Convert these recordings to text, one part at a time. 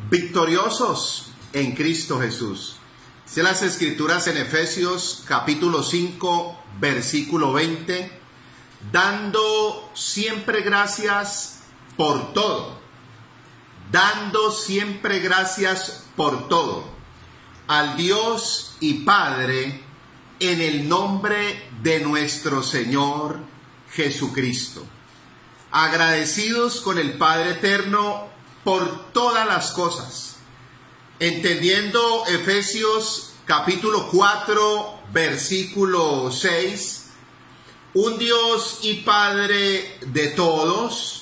victoriosos en Cristo Jesús. Dice las Escrituras en Efesios capítulo 5, versículo 20, dando siempre gracias por todo, dando siempre gracias por todo, al Dios y Padre, en el nombre de nuestro Señor Jesucristo. Agradecidos con el Padre Eterno por todas las cosas, entendiendo Efesios capítulo 4, versículo 6, un Dios y Padre de todos,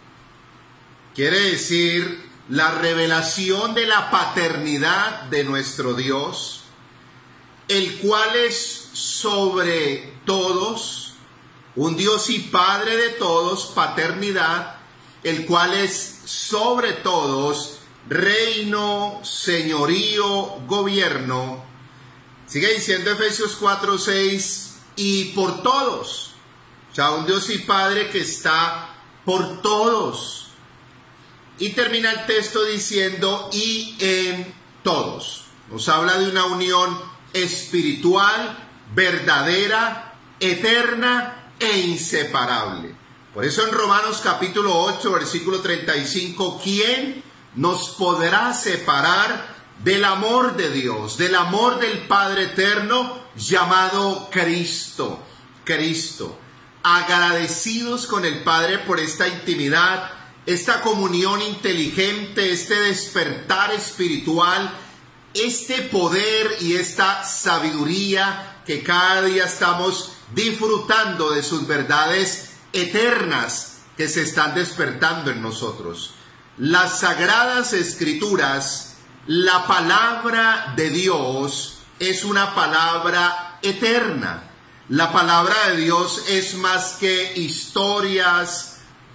quiere decir la revelación de la paternidad de nuestro Dios, el cual es sobre todos, un Dios y Padre de todos, paternidad, el cual es sobre todos, reino, señorío, gobierno. Sigue diciendo Efesios 4, 6, y por todos. O sea, un Dios y Padre que está por todos. Y termina el texto diciendo, y en todos. Nos habla de una unión espiritual, verdadera, eterna e inseparable. Por eso en Romanos capítulo 8, versículo 35, ¿quién nos podrá separar del amor de Dios, del amor del Padre eterno llamado Cristo? Cristo. Agradecidos con el Padre por esta intimidad, esta comunión inteligente, este despertar espiritual, este poder y esta sabiduría que cada día estamos disfrutando de sus verdades eternas que se están despertando en nosotros. Las sagradas escrituras, la palabra de Dios es una palabra eterna. La palabra de Dios es más que historias,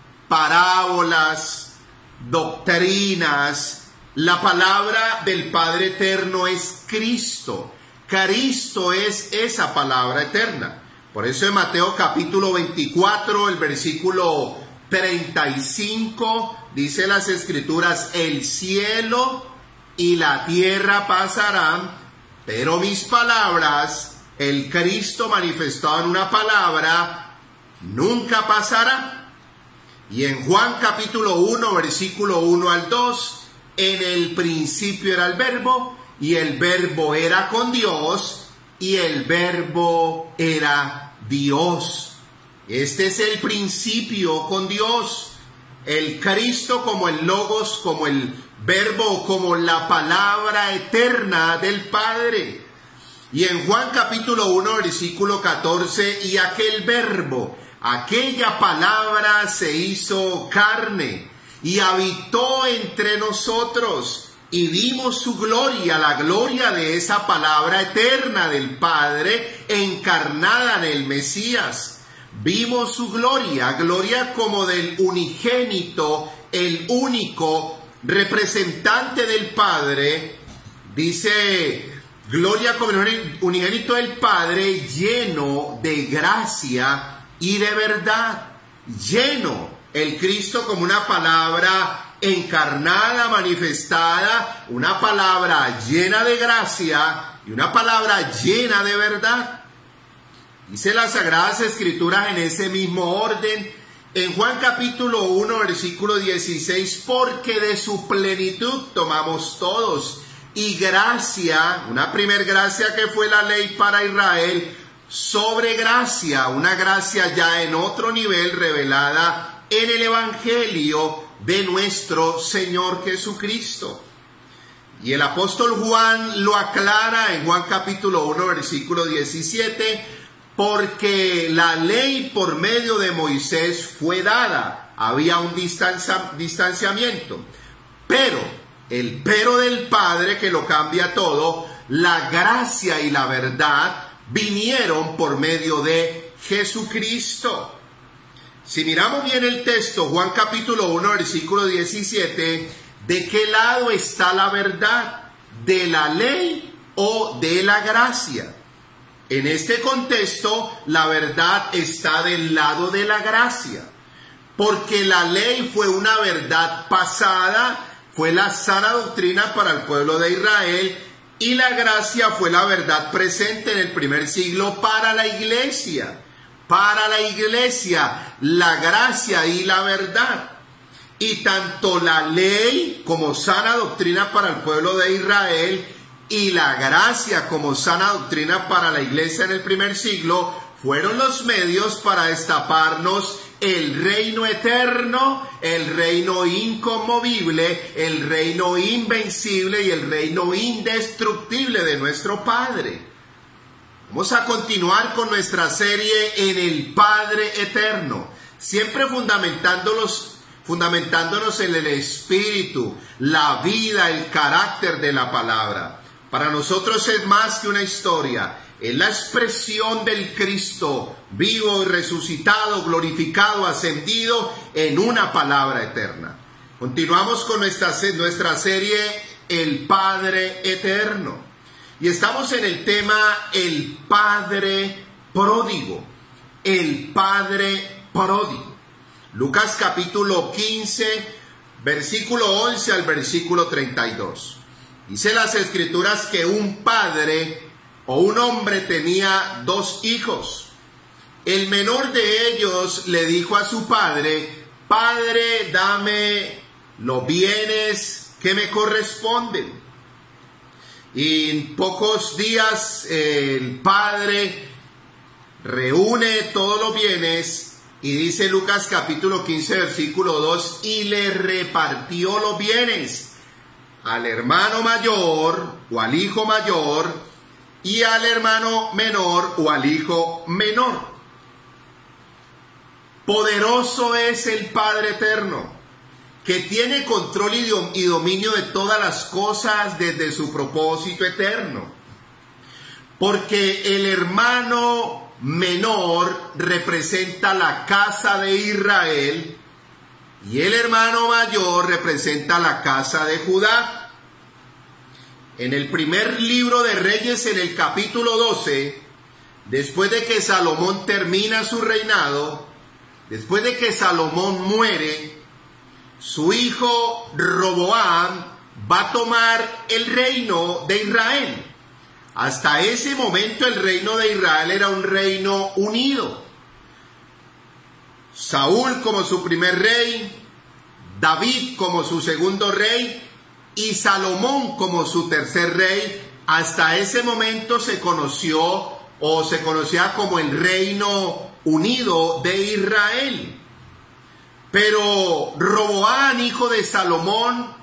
parábolas, doctrinas. La palabra del Padre eterno es Cristo. Cristo es esa palabra eterna. Por eso en Mateo capítulo 24, el versículo 35, dice las Escrituras, el cielo y la tierra pasarán, pero mis palabras, el Cristo manifestado en una palabra, nunca pasará. Y en Juan capítulo 1, versículo 1 al 2, en el principio era el verbo, y el verbo era con Dios, y el verbo era Dios. Este es el principio con Dios. El Cristo como el Logos, como el verbo, como la palabra eterna del Padre. Y en Juan capítulo 1, versículo 14, y aquel verbo, aquella palabra se hizo carne y habitó entre nosotros, y vimos su gloria, la gloria de esa palabra eterna del Padre encarnada en el Mesías. Vimos su gloria, gloria como del unigénito, el único representante del Padre. Dice, gloria como el unigénito del Padre, lleno de gracia y de verdad. Lleno, el Cristo como una palabra encarnada, manifestada, una palabra llena de gracia y una palabra llena de verdad. Dice las Sagradas Escrituras en ese mismo orden, en Juan capítulo 1, versículo 16, porque de su plenitud tomamos todos, y gracia, una primer gracia que fue la ley para Israel, sobre gracia, una gracia ya en otro nivel revelada en el Evangelio de nuestro Señor Jesucristo. Y el apóstol Juan lo aclara en Juan capítulo 1, versículo 17, porque la ley por medio de Moisés fue dada, había un distanciamiento, pero el pero del Padre que lo cambia todo, la gracia y la verdad vinieron por medio de Jesucristo. Si miramos bien el texto, Juan capítulo 1, versículo 17, ¿de qué lado está la verdad? ¿De la ley o de la gracia? En este contexto, la verdad está del lado de la gracia, porque la ley fue una verdad pasada fue la sana doctrina para el pueblo de Israel, y la gracia fue la verdad presente en el primer siglo para la iglesia. Para la iglesia, la gracia y la verdad. Y tanto la ley como sana doctrina para el pueblo de Israel y la gracia como sana doctrina para la iglesia en el primer siglo fueron los medios para destaparnos el reino eterno, el reino inconmovible, el reino invencible y el reino indestructible de nuestro Padre. Vamos a continuar con nuestra serie en el Padre eterno, siempre fundamentándonos en el espíritu, la vida, el carácter de la palabra. Para nosotros es más que una historia, es la expresión del Cristo vivo y resucitado, glorificado, ascendido en una palabra eterna. Continuamos con nuestra serie El Padre Eterno y estamos en el tema El Padre Pródigo. El Padre Pródigo. Lucas capítulo 15, versículo 11 al versículo 32. Dice las Escrituras que un padre o un hombre tenía 2 hijos. El menor de ellos le dijo a su padre: Padre, dame los bienes que me corresponden. Y en pocos días el padre reúne todos los bienes y dice Lucas capítulo 15 versículo 2, y le repartió los bienes al hermano mayor o al hijo mayor y al hermano menor o al hijo menor. Poderoso es el Padre eterno, que tiene control y dominio de todas las cosas desde su propósito eterno. Porque el hermano menor representa la casa de Israel y el hermano mayor representa la casa de Judá. En el primer libro de Reyes, en el capítulo 12, después de que Salomón termina su reinado, después de que Salomón muere, su hijo Roboam va a tomar el reino de Israel. Hasta ese momento el reino de Israel era un reino unido. Saúl como su primer rey, David como su segundo rey y Salomón como su tercer rey. Hasta ese momento se conocía como el reino unido de Israel. Pero Roboam, hijo de Salomón,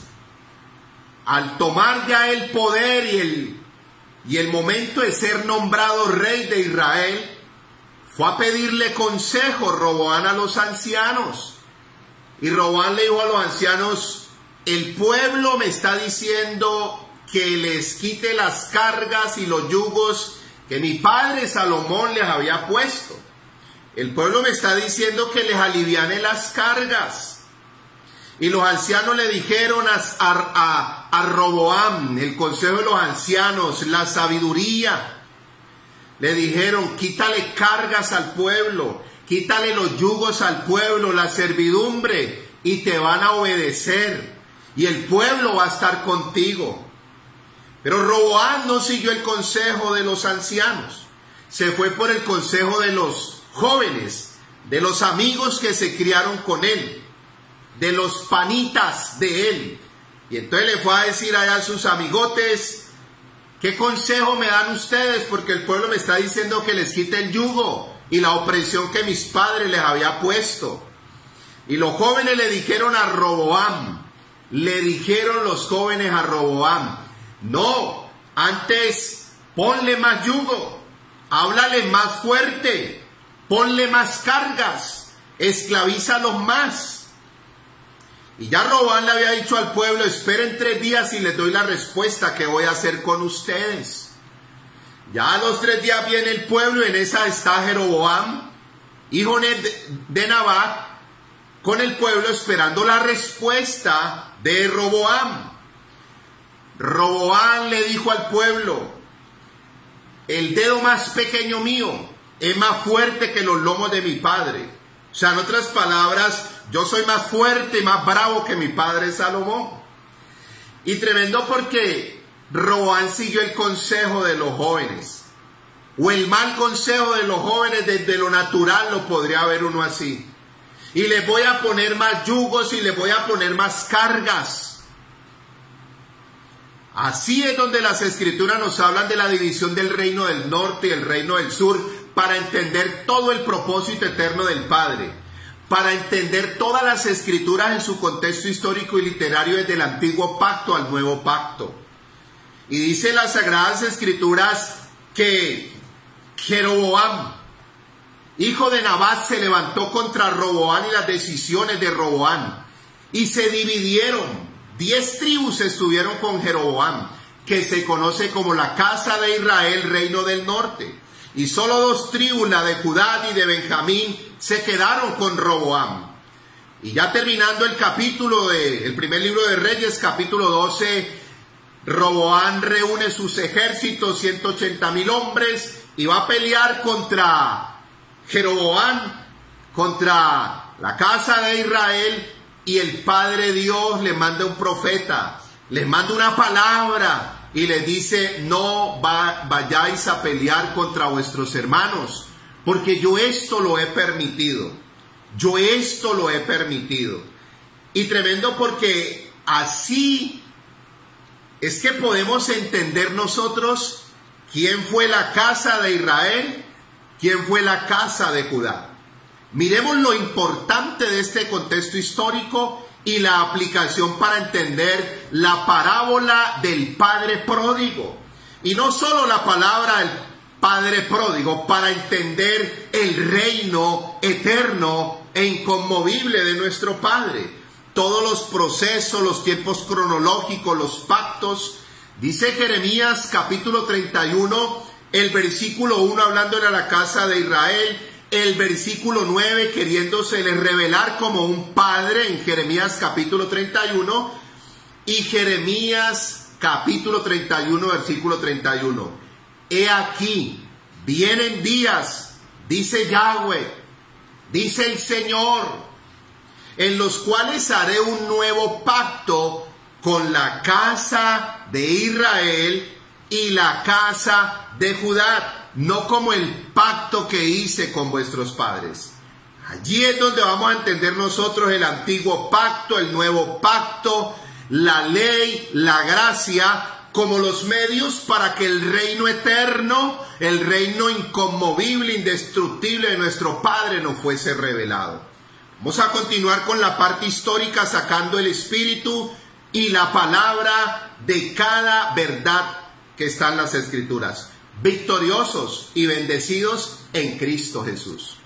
al tomar ya el poder y el momento de ser nombrado rey de Israel, fue a pedirle consejo Roboam a los ancianos. Y Roboam le dijo a los ancianos: el pueblo me está diciendo que les quite las cargas y los yugos que mi padre Salomón les había puesto. El pueblo me está diciendo que les aliviane las cargas. Y los ancianos le dijeron a Roboam, el consejo de los ancianos, la sabiduría, le dijeron: quítale cargas al pueblo, quítale los yugos al pueblo, la servidumbre, y te van a obedecer, y el pueblo va a estar contigo. Pero Roboam no siguió el consejo de los ancianos, se fue por el consejo de los jóvenes, de los amigos que se criaron con él, de los panitas de él. Y entonces le fue a decir allá a sus amigotes: ¿qué consejo me dan ustedes? Porque el pueblo me está diciendo que les quite el yugo y la opresión que mis padres les había puesto. Y los jóvenes le dijeron a Roboam, los jóvenes a Roboam: no, antes ponle más yugo, háblale más fuerte, ponle más cargas, esclavízalos más. Y ya Roboam le había dicho al pueblo: esperen 3 días y les doy la respuesta que voy a hacer con ustedes. Ya a los 3 días viene el pueblo y en esa está Jeroboam, hijo de Nabat, con el pueblo esperando la respuesta de Roboam. Roboam le dijo al pueblo: el dedo más pequeño mío es más fuerte que los lomos de mi padre. O sea, en otras palabras, yo soy más fuerte y más bravo que mi padre Salomón. Y tremendo porque Roboam siguió el consejo de los jóvenes, o el mal consejo de los jóvenes. Desde lo natural lo podría ver uno así: y les voy a poner más yugos y les voy a poner más cargas. Así es donde las escrituras nos hablan de la división del reino del norte y el reino del sur, para entender todo el propósito eterno del Padre, para entender todas las escrituras en su contexto histórico y literario, desde el antiguo pacto al nuevo pacto. Y dice las sagradas escrituras que Jeroboam, hijo de Nabat, se levantó contra Roboam y las decisiones de Roboam, y se dividieron. 10 tribus estuvieron con Jeroboam, que se conoce como la casa de Israel, reino del norte. Y solo 2 tribus, la de Judá y de Benjamín, se quedaron con Roboam. Y ya terminando el capítulo el primer libro de Reyes, capítulo 12, Roboam reúne sus ejércitos, 180,000 hombres, y va a pelear contra Jeroboam, contra la casa de Israel. Y el Padre Dios le manda un profeta, les manda una palabra y les dice: no vayáis a pelear contra vuestros hermanos, porque yo esto lo he permitido. Yo esto lo he permitido. Y tremendo porque así es que podemos entender nosotros quién fue la casa de Israel, quién fue la casa de Judá. Miremos lo importante de este contexto histórico y la aplicación para entender la parábola del Padre Pródigo. Y no solo la palabra del Padre Pródigo, para entender el reino eterno e inconmovible de nuestro Padre. Todos los procesos, los tiempos cronológicos, los pactos. Dice Jeremías capítulo 31, el versículo 1, hablándole a la casa de Israel. El versículo 9, queriéndosele revelar como un padre, en Jeremías capítulo 31, y Jeremías capítulo 31, versículo 31. He aquí, vienen días, dice Yahweh, dice el Señor, en los cuales haré un nuevo pacto con la casa de Israel y la casa de Judá, no como el pacto que hice con vuestros padres. Allí es donde vamos a entender nosotros el antiguo pacto, el nuevo pacto, la ley, la gracia, como los medios para que el reino eterno, el reino inconmovible, indestructible de nuestro Padre nos fuese revelado. Vamos a continuar con la parte histórica, sacando el espíritu y la palabra de cada verdad que está en las escrituras. Victoriosos y bendecidos en Cristo Jesús.